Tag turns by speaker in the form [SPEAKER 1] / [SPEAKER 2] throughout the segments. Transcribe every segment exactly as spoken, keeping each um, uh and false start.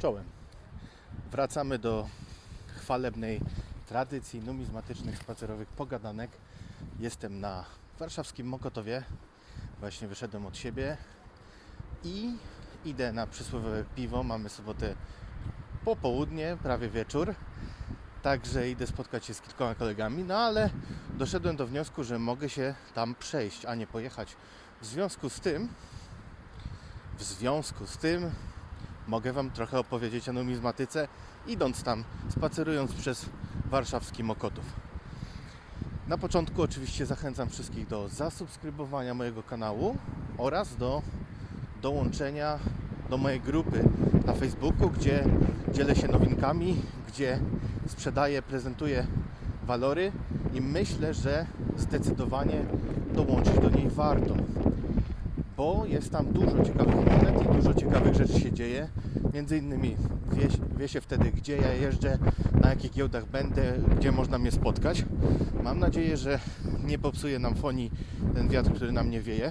[SPEAKER 1] Czołem. Wracamy do chwalebnej tradycji numizmatycznych spacerowych pogadanek. Jestem na warszawskim Mokotowie. Właśnie wyszedłem od siebie i idę na przysłowiowe piwo. Mamy sobotę popołudnie, prawie wieczór. Także idę spotkać się z kilkoma kolegami, no ale doszedłem do wniosku, że mogę się tam przejść, a nie pojechać. W związku z tym, w związku z tym mogę Wam trochę opowiedzieć o numizmatyce, idąc tam, spacerując przez warszawski Mokotów. Na początku oczywiście zachęcam wszystkich do zasubskrybowania mojego kanału oraz do dołączenia do mojej grupy na Facebooku, gdzie dzielę się nowinkami, gdzie sprzedaję, prezentuję walory i myślę, że zdecydowanie dołączyć do niej warto, bo jest tam dużo ciekawych monet i dużo ciekawych rzeczy się dzieje. Między innymi wie, wie się wtedy, gdzie ja jeżdżę, na jakich giełdach będę, gdzie można mnie spotkać. Mam nadzieję, że nie popsuje nam fonii ten wiatr, który na mnie wieje.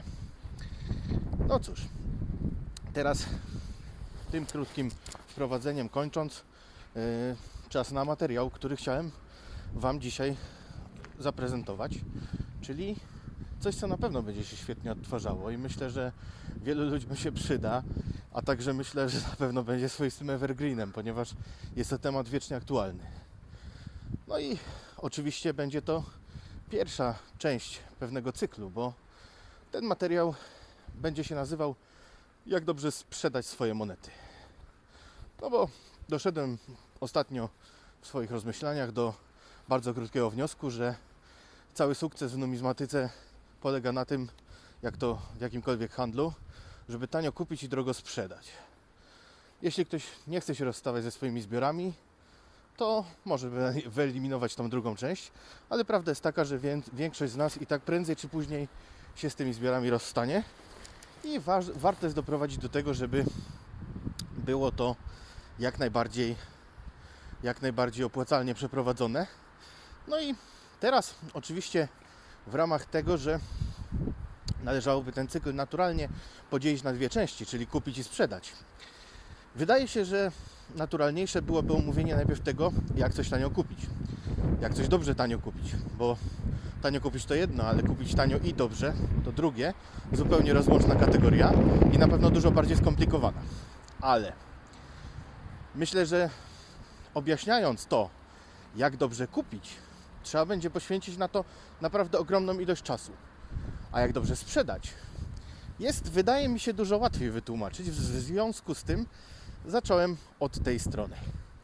[SPEAKER 1] No cóż, teraz tym krótkim wprowadzeniem kończąc, yy, czas na materiał, który chciałem Wam dzisiaj zaprezentować, czyli coś, co na pewno będzie się świetnie odtwarzało i myślę, że wielu ludziom się przyda, a także myślę, że na pewno będzie swoistym evergreenem, ponieważ jest to temat wiecznie aktualny. No i oczywiście będzie to pierwsza część pewnego cyklu, bo ten materiał będzie się nazywał Jak dobrze sprzedać swoje monety. No bo doszedłem ostatnio w swoich rozmyślaniach do bardzo krótkiego wniosku, że cały sukces w numizmatyce polega na tym, jak to w jakimkolwiek handlu, żeby tanio kupić i drogo sprzedać. Jeśli ktoś nie chce się rozstawać ze swoimi zbiorami, to może wyeliminować tą drugą część, ale prawda jest taka, że większość z nas i tak prędzej czy później się z tymi zbiorami rozstanie i wa- warto jest doprowadzić do tego, żeby było to jak najbardziej, jak najbardziej opłacalnie przeprowadzone. No i teraz oczywiście w ramach tego, że należałoby ten cykl naturalnie podzielić na dwie części, czyli kupić i sprzedać. Wydaje się, że naturalniejsze byłoby omówienie najpierw tego, jak coś tanio kupić. Jak coś dobrze tanio kupić, bo tanio kupić to jedno, ale kupić tanio i dobrze to drugie, zupełnie rozłączna kategoria i na pewno dużo bardziej skomplikowana. Ale myślę, że objaśniając to, jak dobrze kupić, trzeba będzie poświęcić na to naprawdę ogromną ilość czasu. A jak dobrze sprzedać, jest, wydaje mi się, dużo łatwiej wytłumaczyć. W związku z tym zacząłem od tej strony.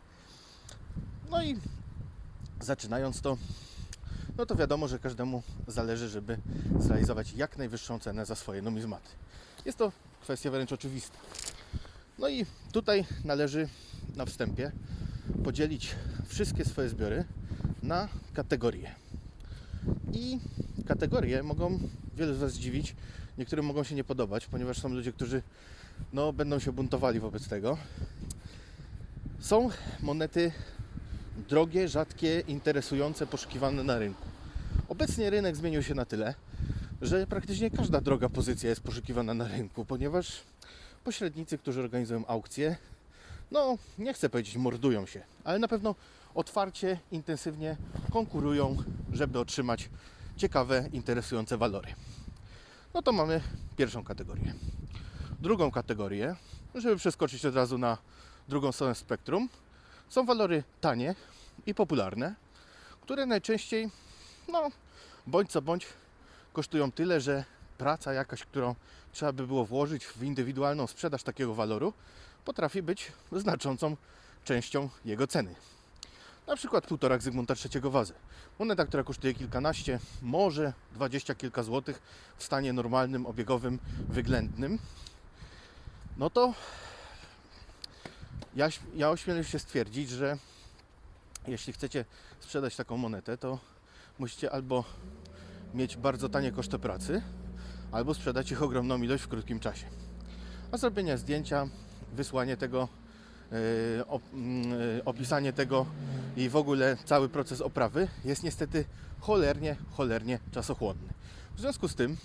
[SPEAKER 1] No i zaczynając to, no to wiadomo, że każdemu zależy, żeby zrealizować jak najwyższą cenę za swoje numizmaty. Jest to kwestia wręcz oczywista. No i tutaj należy na wstępie podzielić wszystkie swoje zbiory na kategorie. I kategorie mogą wielu z Was zdziwić, niektórym mogą się nie podobać, ponieważ są ludzie, którzy no, będą się buntowali wobec tego. Są monety drogie, rzadkie, interesujące, poszukiwane na rynku. Obecnie rynek zmienił się na tyle, że praktycznie każda droga pozycja jest poszukiwana na rynku, ponieważ pośrednicy, którzy organizują aukcje, no nie chcę powiedzieć mordują się, ale na pewno otwarcie, intensywnie konkurują, żeby otrzymać ciekawe, interesujące walory. No to mamy pierwszą kategorię. Drugą kategorię, żeby przeskoczyć od razu na drugą stronę spektrum, są walory tanie i popularne, które najczęściej, no bądź co bądź, kosztują tyle, że praca jakaś, którą trzeba by było włożyć w indywidualną sprzedaż takiego waloru, potrafi być znaczącą częścią jego ceny. Na przykład półtorak Zygmunta trzeciego wazy. Moneta, która kosztuje kilkanaście, może dwadzieścia kilka złotych w stanie normalnym, obiegowym, wyględnym. No to ja, ja ośmielę się stwierdzić, że jeśli chcecie sprzedać taką monetę, to musicie albo mieć bardzo tanie koszty pracy, albo sprzedać ich ogromną ilość w krótkim czasie. A zrobienie zdjęcia, wysłanie tego, yy, op, yy, opisanie tego i w ogóle cały proces oprawy jest niestety cholernie, cholernie czasochłonny. W związku z tym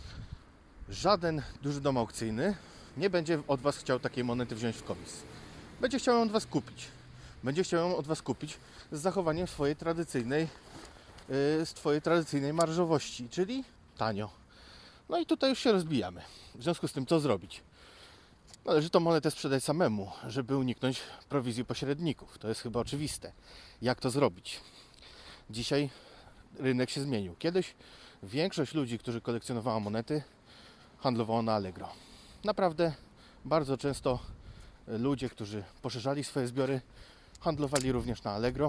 [SPEAKER 1] żaden duży dom aukcyjny nie będzie od Was chciał takiej monety wziąć w komis. będzie chciał ją od Was kupić. Będzie chciał ją od Was kupić z zachowaniem swojej tradycyjnej, yy, swojej tradycyjnej marżowości, czyli tanio. No i tutaj już się rozbijamy. W związku z tym co zrobić? Należy tą monetę sprzedać samemu, żeby uniknąć prowizji pośredników. To jest chyba oczywiste. Jak to zrobić? Dzisiaj rynek się zmienił. Kiedyś większość ludzi, którzy kolekcjonowała monety, handlowało na Allegro. Naprawdę bardzo często ludzie, którzy poszerzali swoje zbiory, handlowali również na Allegro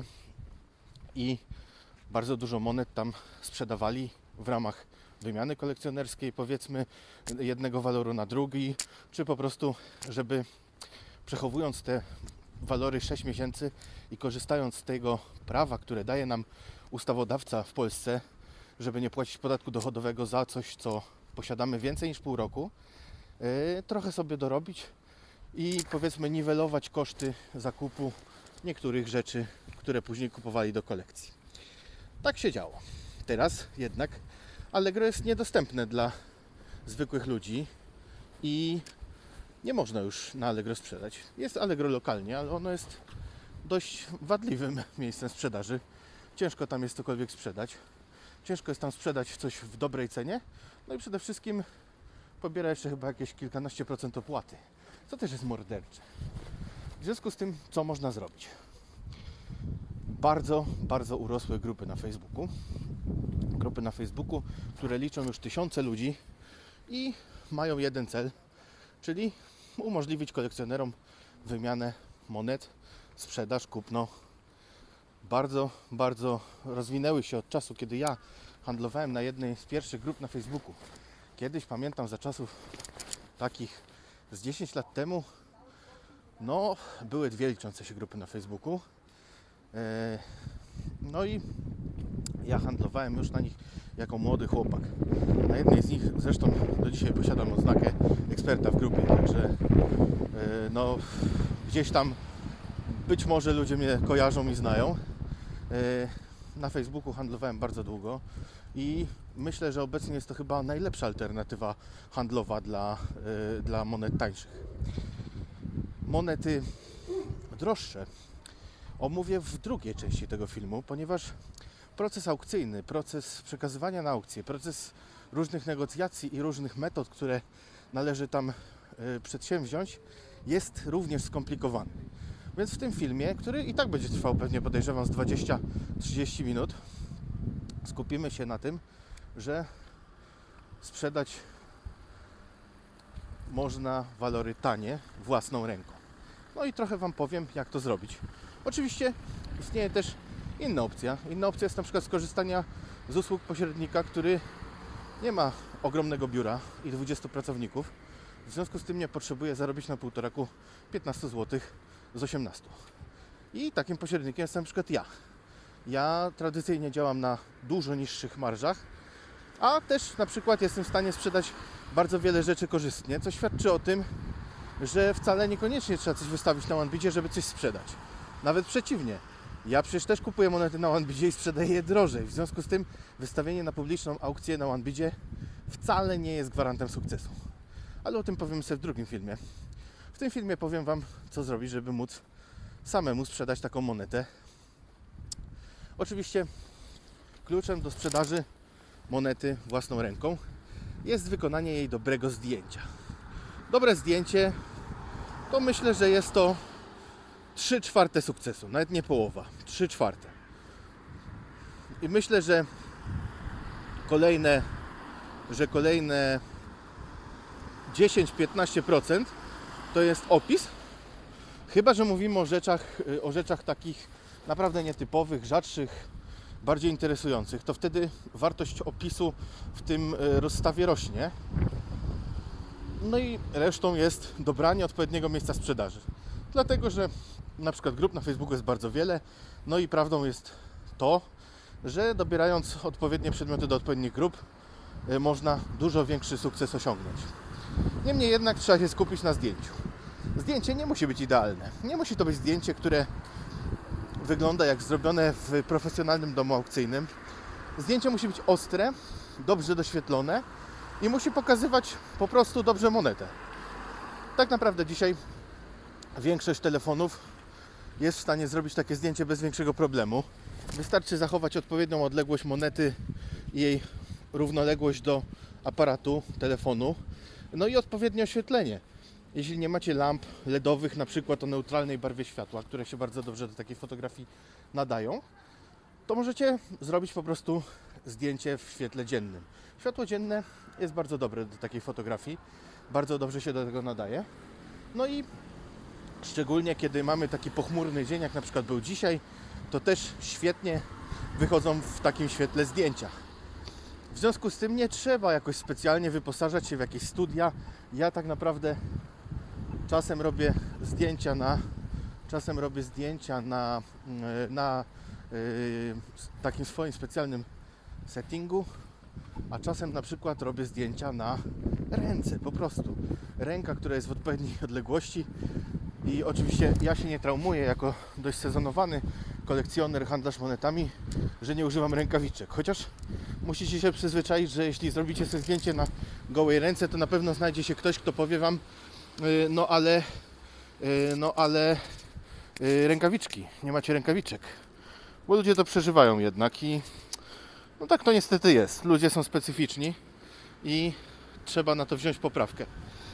[SPEAKER 1] i bardzo dużo monet tam sprzedawali w ramach wymiany kolekcjonerskiej, powiedzmy jednego waloru na drugi, czy po prostu, żeby przechowując te walory sześć miesięcy i korzystając z tego prawa, które daje nam ustawodawca w Polsce, żeby nie płacić podatku dochodowego za coś, co posiadamy więcej niż pół roku, yy, trochę sobie dorobić i powiedzmy niwelować koszty zakupu niektórych rzeczy, które później kupowali do kolekcji. Tak się działo. Teraz jednak Allegro jest niedostępne dla zwykłych ludzi i nie można już na Allegro sprzedać. Jest Allegro lokalnie, ale ono jest dość wadliwym miejscem sprzedaży. Ciężko tam jest cokolwiek sprzedać. Ciężko jest tam sprzedać coś w dobrej cenie. No i przede wszystkim pobiera jeszcze chyba jakieś kilkanaście procent opłaty, co też jest mordercze. W związku z tym, co można zrobić? Bardzo, bardzo urosłe grupy na Facebooku. Grupy na Facebooku, które liczą już tysiące ludzi i mają jeden cel, czyli umożliwić kolekcjonerom wymianę monet, sprzedaż, kupno. Bardzo, bardzo rozwinęły się od czasu, kiedy ja handlowałem na jednej z pierwszych grup na Facebooku. Kiedyś, pamiętam, za czasów takich z dziesięć lat temu, no, były dwie liczące się grupy na Facebooku. No i ja handlowałem już na nich jako młody chłopak. Na jednej z nich zresztą do dzisiaj posiadam odznakę eksperta w grupie, także no, gdzieś tam być może ludzie mnie kojarzą i znają. Na Facebooku handlowałem bardzo długo i myślę, że obecnie jest to chyba najlepsza alternatywa handlowa dla, dla monet tańszych. Monety droższe omówię w drugiej części tego filmu, ponieważ proces aukcyjny, proces przekazywania na aukcję, proces różnych negocjacji i różnych metod, które należy tam przedsięwziąć, jest również skomplikowany. Więc w tym filmie, który i tak będzie trwał pewnie, podejrzewam, z dwadzieścia do trzydziestu minut, skupimy się na tym, że sprzedać można walory tanie własną ręką. No i trochę Wam powiem, jak to zrobić. Oczywiście istnieje też inna opcja. Inna opcja jest na przykład skorzystania z usług pośrednika, który nie ma ogromnego biura i dwudziestu pracowników. W związku z tym nie potrzebuje zarobić na półtoraku piętnaście złotych z osiemnastu. I takim pośrednikiem jest na przykład ja. Ja tradycyjnie działam na dużo niższych marżach, a też na przykład jestem w stanie sprzedać bardzo wiele rzeczy korzystnie, co świadczy o tym, że wcale niekoniecznie trzeba coś wystawić na OneBidzie, żeby coś sprzedać. Nawet przeciwnie. Ja przecież też kupuję monety na OneBidzie i sprzedaję je drożej. W związku z tym wystawienie na publiczną aukcję na OneBidzie wcale nie jest gwarantem sukcesu. Ale o tym powiem sobie w drugim filmie. W tym filmie powiem Wam, co zrobić, żeby móc samemu sprzedać taką monetę. Oczywiście kluczem do sprzedaży monety własną ręką jest wykonanie jej dobrego zdjęcia. Dobre zdjęcie to myślę, że jest to trzy czwarte sukcesu, nawet nie połowa, trzy czwarte. I myślę, że kolejne, że kolejne dziesięć do piętnastu procent to jest opis, chyba że mówimy o rzeczach, o rzeczach takich naprawdę nietypowych, rzadszych, bardziej interesujących, to wtedy wartość opisu w tym rozstawie rośnie. No i resztą jest dobranie odpowiedniego miejsca sprzedaży. Dlatego, że na przykład grup na Facebooku jest bardzo wiele, no i prawdą jest to, że dobierając odpowiednie przedmioty do odpowiednich grup można dużo większy sukces osiągnąć. Niemniej jednak trzeba się skupić na zdjęciu. Zdjęcie nie musi być idealne. Nie musi to być zdjęcie, które wygląda jak zrobione w profesjonalnym domu aukcyjnym. Zdjęcie musi być ostre, dobrze doświetlone i musi pokazywać po prostu dobrze monetę. Tak naprawdę dzisiaj większość telefonów jest w stanie zrobić takie zdjęcie bez większego problemu. Wystarczy zachować odpowiednią odległość monety i jej równoległość do aparatu telefonu, no i odpowiednie oświetlenie. Jeśli nie macie lamp ledowych, na przykład o neutralnej barwie światła, które się bardzo dobrze do takiej fotografii nadają, to możecie zrobić po prostu zdjęcie w świetle dziennym. Światło dzienne jest bardzo dobre do takiej fotografii, bardzo dobrze się do tego nadaje. No i szczególnie kiedy mamy taki pochmurny dzień, jak na przykład był dzisiaj, to też świetnie wychodzą w takim świetle zdjęcia. W związku z tym nie trzeba jakoś specjalnie wyposażać się w jakieś studia. Ja tak naprawdę czasem robię zdjęcia na czasem robię zdjęcia na, na yy, takim swoim specjalnym settingu, a czasem na przykład robię zdjęcia na ręce, po prostu. Ręka, która jest w odpowiedniej odległości i oczywiście ja się nie traumuję jako dość sezonowany kolekcjoner, handlarz monetami, że nie używam rękawiczek. Chociaż musicie się przyzwyczaić, że jeśli zrobicie sobie zdjęcie na gołej ręce, to na pewno znajdzie się ktoś, kto powie Wam, yy, no ale yy, no ale yy, rękawiczki, nie macie rękawiczek. Bo ludzie to przeżywają jednak i no tak to niestety jest. Ludzie są specyficzni i trzeba na to wziąć poprawkę.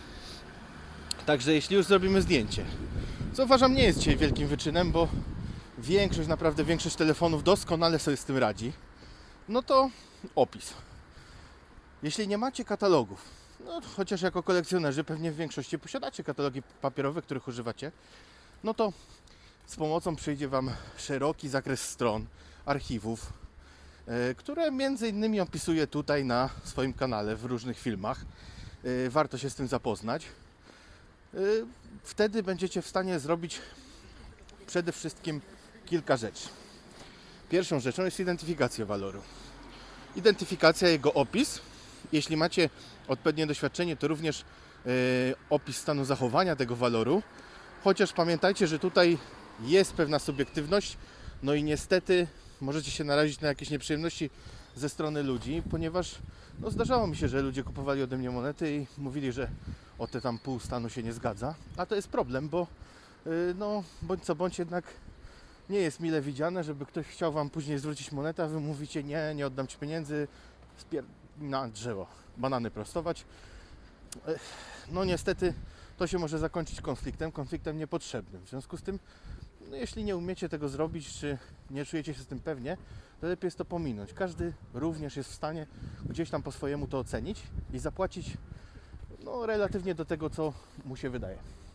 [SPEAKER 1] Także jeśli już zrobimy zdjęcie, co uważam nie jest dzisiaj wielkim wyczynem, bo większość, naprawdę większość telefonów doskonale sobie z tym radzi, no to opis. Jeśli nie macie katalogów, no chociaż jako kolekcjonerzy pewnie w większości posiadacie katalogi papierowe, których używacie, no to z pomocą przyjdzie Wam szeroki zakres stron, archiwów, yy, które między innymi opisuję tutaj na swoim kanale w różnych filmach. Yy, warto się z tym zapoznać. Yy, wtedy będziecie w stanie zrobić przede wszystkim kilka rzeczy. Pierwszą rzeczą jest identyfikacja waloru. Identyfikacja, jego opis. Jeśli macie odpowiednie doświadczenie, to również yy, opis stanu zachowania tego waloru. Chociaż pamiętajcie, że tutaj jest pewna subiektywność, no i niestety możecie się narazić na jakieś nieprzyjemności ze strony ludzi, ponieważ no, zdarzało mi się, że ludzie kupowali ode mnie monety i mówili, że o te tam pół stanu się nie zgadza, a to jest problem, bo yy, no bądź co bądź jednak nie jest mile widziane, żeby ktoś chciał Wam później zwrócić monetę, a Wy mówicie nie, nie oddam Ci pieniędzy, spier... na drzewo, banany prostować. Yy, no niestety to się może zakończyć konfliktem, konfliktem niepotrzebnym. W związku z tym, no jeśli nie umiecie tego zrobić, czy nie czujecie się z tym pewnie, to lepiej jest to pominąć. Każdy również jest w stanie gdzieś tam po swojemu to ocenić i zapłacić no, relatywnie do tego, co mu się wydaje.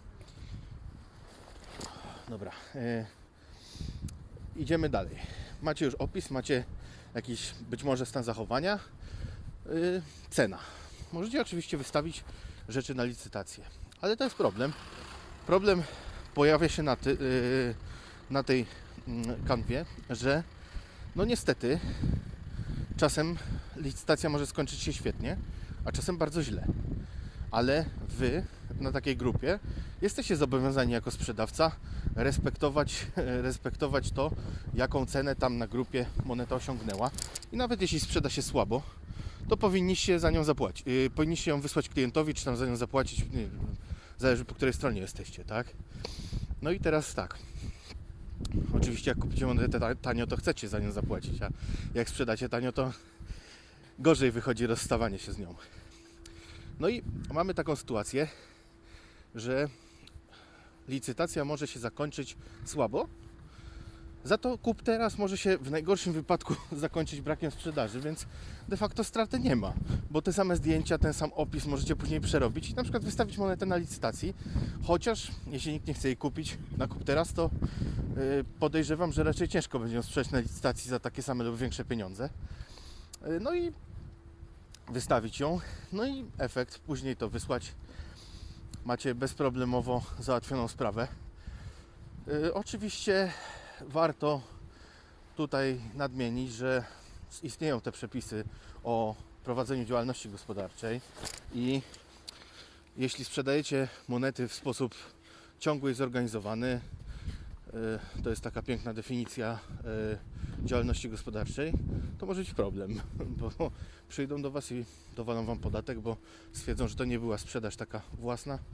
[SPEAKER 1] Dobra, yy, idziemy dalej. Macie już opis, macie jakiś być może stan zachowania, yy, cena. Możecie oczywiście wystawić rzeczy na licytację, ale to jest problem. Problem pojawia się na, ty, yy, na tej yy, kanwie, że no niestety czasem licytacja może skończyć się świetnie, a czasem bardzo źle. Ale Wy na takiej grupie jesteście zobowiązani jako sprzedawca respektować, respektować to, jaką cenę tam na grupie moneta osiągnęła. I nawet jeśli sprzeda się słabo, to powinniście za nią zapłacić. Yy, powinniście ją wysłać klientowi, czy tam za nią zapłacić. Nie, zależy, po której stronie jesteście, tak? No i teraz tak. Oczywiście jak kupicie monetę tanio, to chcecie za nią zapłacić, a jak sprzedacie tanio, to gorzej wychodzi rozstawanie się z nią. No i mamy taką sytuację, że licytacja może się zakończyć słabo, za to kup teraz może się w najgorszym wypadku zakończyć brakiem sprzedaży, więc de facto straty nie ma, bo te same zdjęcia, ten sam opis możecie później przerobić i na przykład wystawić monetę na licytacji, chociaż jeśli nikt nie chce jej kupić na kup teraz, to yy, podejrzewam, że raczej ciężko będzie ją sprzedać na licytacji za takie same lub większe pieniądze. Yy, no i wystawić ją, no i efekt, później to wysłać. Macie bezproblemowo załatwioną sprawę. Yy, oczywiście warto tutaj nadmienić, że istnieją te przepisy o prowadzeniu działalności gospodarczej i jeśli sprzedajecie monety w sposób ciągły i zorganizowany, to jest taka piękna definicja działalności gospodarczej, to może być problem, bo przyjdą do Was i dowalą Wam podatek, bo stwierdzą, że to nie była sprzedaż taka własna,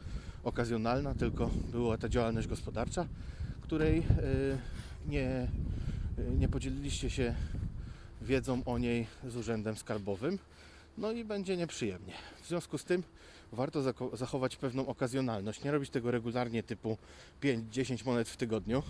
[SPEAKER 1] okazjonalna, tylko była ta działalność gospodarcza, której y, nie, y, nie podzieliliście się wiedzą o niej z Urzędem Skarbowym, no i będzie nieprzyjemnie. W związku z tym warto zachować pewną okazjonalność, nie robić tego regularnie typu pięć dziesięć monet w tygodniu.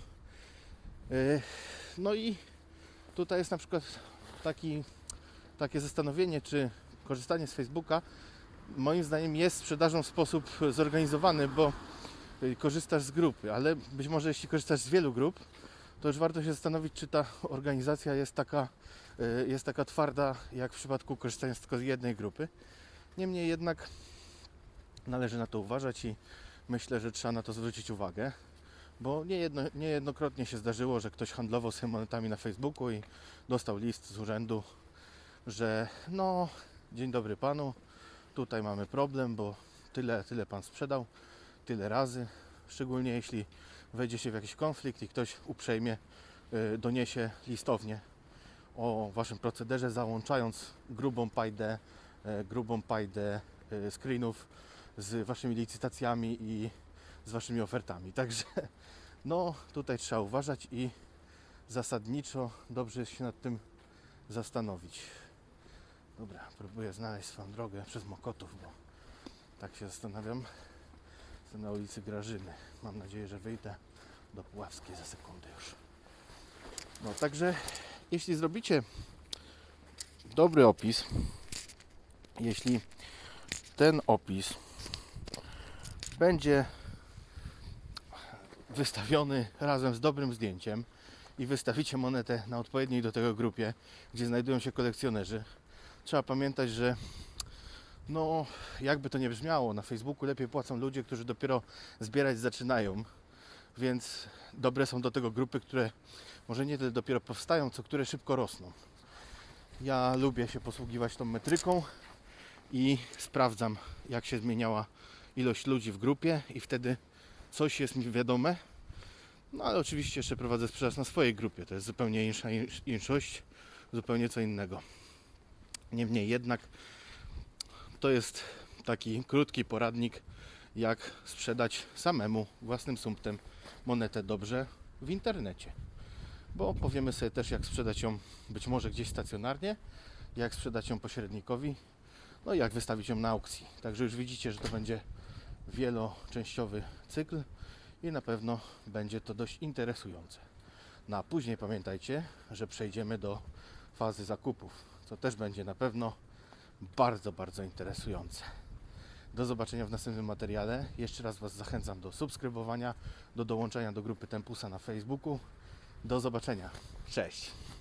[SPEAKER 1] No i tutaj jest na przykład taki, takie zastanowienie, czy korzystanie z Facebooka moim zdaniem jest sprzedażą w sposób zorganizowany, bo korzystasz z grupy, ale być może jeśli korzystasz z wielu grup, to już warto się zastanowić, czy ta organizacja jest taka, jest taka twarda, jak w przypadku korzystania tylko z jednej grupy. Niemniej jednak należy na to uważać i myślę, że trzeba na to zwrócić uwagę, bo niejedno, niejednokrotnie się zdarzyło, że ktoś handlował z monetami na Facebooku i dostał list z urzędu, że no, dzień dobry panu, tutaj mamy problem, bo tyle, tyle pan sprzedał, tyle razy, szczególnie jeśli wejdzie się w jakiś konflikt i ktoś uprzejmie y, doniesie listownie o waszym procederze, załączając grubą pajdę, y, grubą pajdę y, screenów z waszymi licytacjami i z waszymi ofertami. Także no tutaj trzeba uważać i zasadniczo dobrze jest się nad tym zastanowić. Dobra, próbuję znaleźć swoją drogę przez Mokotów, bo tak się zastanawiam. Jestem na ulicy Grażyny. Mam nadzieję, że wyjdę do Puławskiej za sekundę już. No także jeśli zrobicie dobry opis, jeśli ten opis będzie wystawiony razem z dobrym zdjęciem i wystawicie monetę na odpowiedniej do tego grupie, gdzie znajdują się kolekcjonerzy, trzeba pamiętać, że no, jakby to nie brzmiało, na Facebooku lepiej płacą ludzie, którzy dopiero zbierać zaczynają, więc dobre są do tego grupy, które może nie tyle dopiero powstają, co które szybko rosną. Ja lubię się posługiwać tą metryką i sprawdzam, jak się zmieniała ilość ludzi w grupie i wtedy coś jest mi wiadome. No ale oczywiście jeszcze prowadzę sprzedaż na swojej grupie, to jest zupełnie insza inszość, zupełnie co innego. Niemniej jednak to jest taki krótki poradnik, jak sprzedać samemu, własnym sumptem monetę dobrze w internecie. Bo powiemy sobie też, jak sprzedać ją być może gdzieś stacjonarnie, jak sprzedać ją pośrednikowi, no i jak wystawić ją na aukcji. Także już widzicie, że to będzie wieloczęściowy cykl i na pewno będzie to dość interesujące. No a później pamiętajcie, że przejdziemy do fazy zakupów, co też będzie na pewno bardzo, bardzo interesujące. Do zobaczenia w następnym materiale. Jeszcze raz Was zachęcam do subskrybowania, do dołączenia do grupy Tempusa na Facebooku. Do zobaczenia. Cześć!